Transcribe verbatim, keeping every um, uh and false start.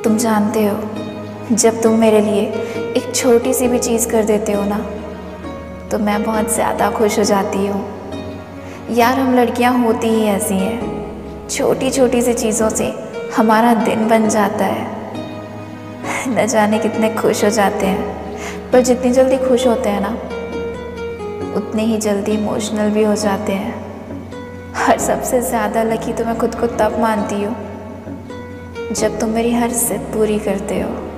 तुम जानते हो, जब तुम मेरे लिए एक छोटी सी भी चीज़ कर देते हो ना, तो मैं बहुत ज़्यादा खुश हो जाती हूँ। यार, हम लड़कियाँ होती ही ऐसी हैं, छोटी छोटी सी चीज़ों से हमारा दिन बन जाता है। न जाने कितने खुश हो जाते हैं, पर जितनी जल्दी खुश होते हैं ना, उतने ही जल्दी इमोशनल भी हो जाते हैं। और सबसे ज़्यादा लकी तो मैं खुद को तब मानती हूँ जब तुम मेरी हर जिद पूरी करते हो।